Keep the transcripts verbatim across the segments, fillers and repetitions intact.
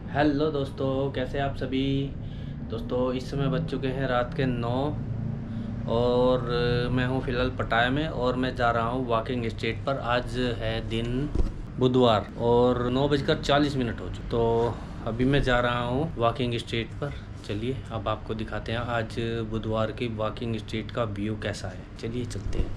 Hello दोस्तों, कैसे आप सभी। दोस्तों इस समय बज चुके हैं रात के नौ और मैं हूँ फ़िलहाल पटाया में और मैं जा रहा हूँ वॉकिंग स्ट्रीट पर। आज है दिन बुधवार और नौ बजकर चालीस मिनट हो चुके, तो अभी मैं जा रहा हूँ वॉकिंग स्ट्रीट पर। चलिए अब आपको दिखाते हैं आज बुधवार की वॉकिंग स्ट्रीट का व्यू कैसा है। चलिए चलते हैं।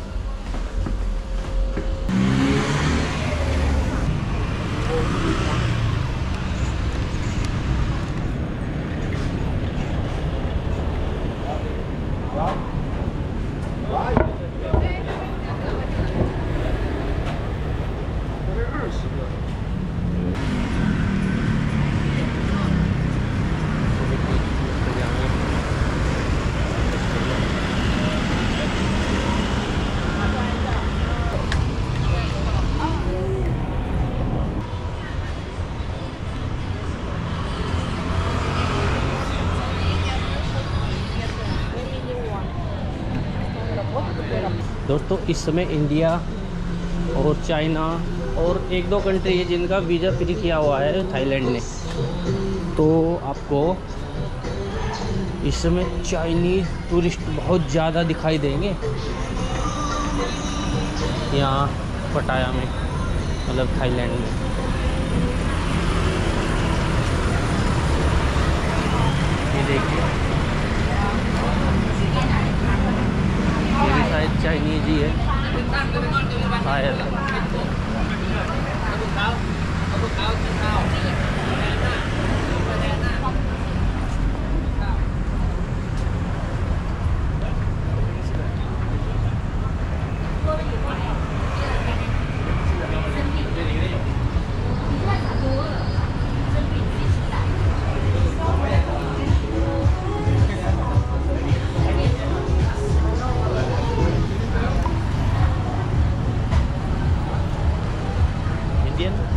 दोस्तों इस समय इंडिया और चाइना और एक दो कंट्री है जिनका वीज़ा फ्री किया हुआ है थाईलैंड ने। तो आपको इस समय चाइनीज़ टूरिस्ट बहुत ज़्यादा दिखाई देंगे यहाँ पटाया में, मतलब थाईलैंड में। ये देखिए, ये भी शायद चाइनीज ही है शायद। इंडियन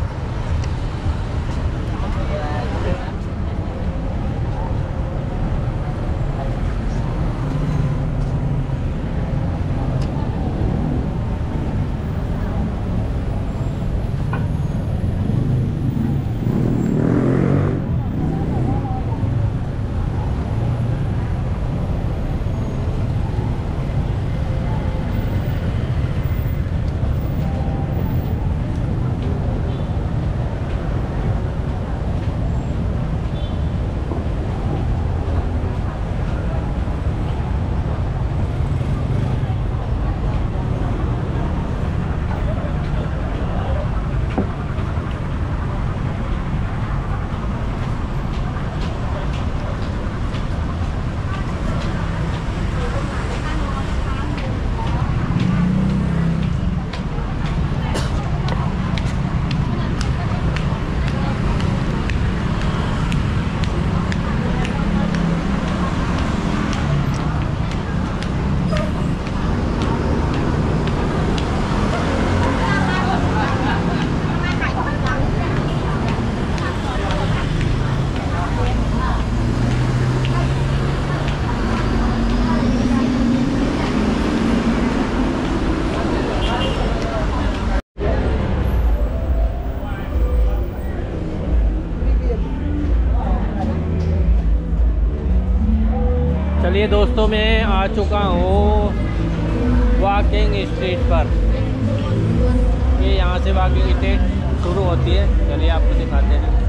चलिए दोस्तों, मैं आ चुका हूँ वॉकिंग स्ट्रीट पर। ये यहाँ से वॉकिंग स्ट्रीट शुरू होती है। चलिए आपको दिखाते हैं।